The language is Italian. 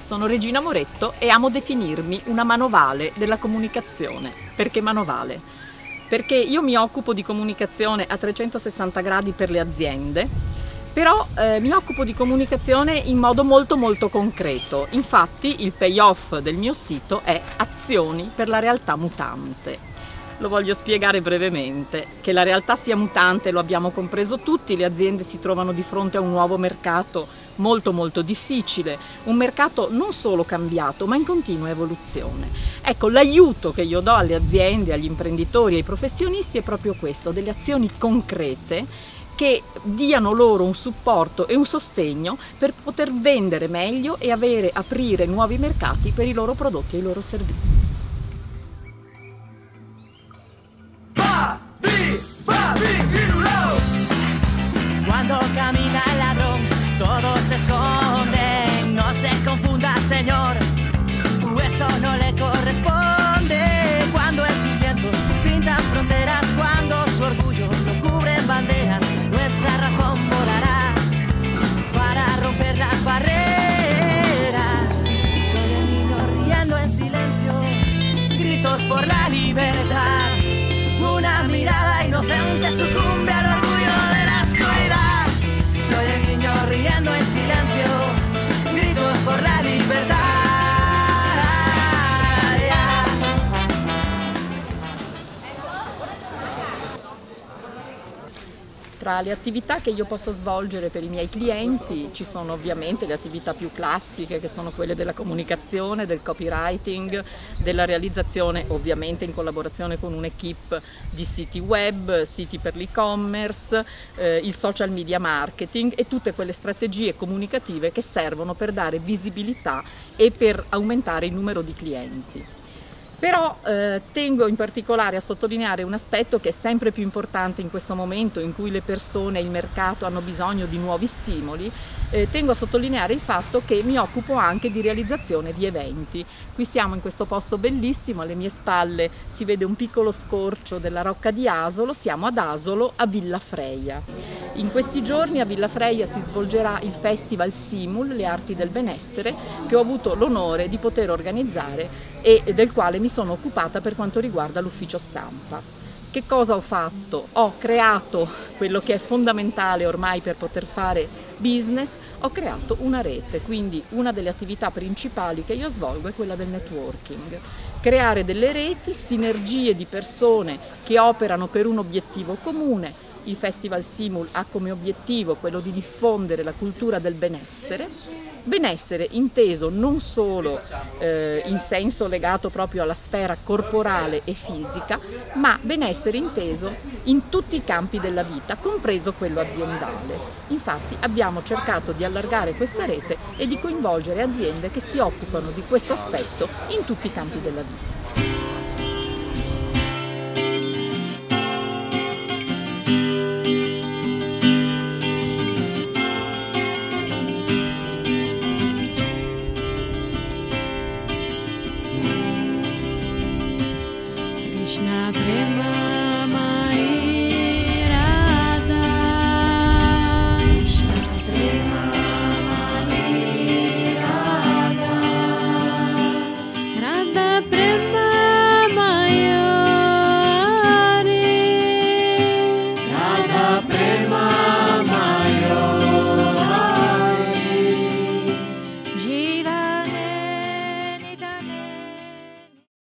sono Regina Moretto e amo definirmi una manovale della comunicazione. Perché manovale? Perché io mi occupo di comunicazione a 360 gradi per le aziende, però mi occupo di comunicazione in modo molto concreto. Infatti il payoff del mio sito è azioni per la realtà mutante. Lo voglio spiegare brevemente. Che la realtà sia mutante lo abbiamo compreso tutti, le aziende si trovano di fronte a un nuovo mercato molto difficile, un mercato non solo cambiato ma in continua evoluzione. Ecco, l'aiuto che io do alle aziende, agli imprenditori, ai professionisti è proprio questo, delle azioni concrete che diano loro un supporto e un sostegno per poter vendere meglio e aprire nuovi mercati per i loro prodotti e i loro servizi. Cuando camina el ladrón, todo se esconde. No se confunda, señor, eso no le corresponde. Cuando el sirviento pintan fronteras, cuando su orgullo lo cubren banderas, nuestra razón volará para romper las barreras. Soy el niño riendo en silencio, gritos por la libertad. Una mirada inocente sucumbe al orgullo de la oscuridad. Soy el niño riendo en silencio, gritos por la libertad. Tra le attività che io posso svolgere per i miei clienti ci sono ovviamente le attività più classiche, che sono quelle della comunicazione, del copywriting, della realizzazione ovviamente in collaborazione con un'equipe di siti web, siti per l'e-commerce, il social media marketing e tutte quelle strategie comunicative che servono per dare visibilità e per aumentare il numero di clienti. Però tengo in particolare a sottolineare un aspetto che è sempre più importante in questo momento in cui le persone e il mercato hanno bisogno di nuovi stimoli. Tengo a sottolineare il fatto che mi occupo anche di realizzazione di eventi. Qui siamo in questo posto bellissimo, alle mie spalle si vede un piccolo scorcio della Rocca di Asolo, siamo ad Asolo, a Villa Freia. In questi giorni a Villa Freia si svolgerà il Festival Simul, le arti del benessere, che ho avuto l'onore di poter organizzare e del quale mi sono occupata per quanto riguarda l'ufficio stampa. Che cosa ho fatto? Ho creato quello che è fondamentale ormai per poter fare business, ho creato una rete, quindi una delle attività principali che io svolgo è quella del networking. Creare delle reti, sinergie di persone che operano per un obiettivo comune. Il Festival Simul ha come obiettivo quello di diffondere la cultura del benessere inteso non solo in senso legato proprio alla sfera corporale e fisica, ma benessere inteso in tutti i campi della vita, compreso quello aziendale. Infatti abbiamo cercato di allargare questa rete e di coinvolgere aziende che si occupano di questo aspetto in tutti i campi della vita.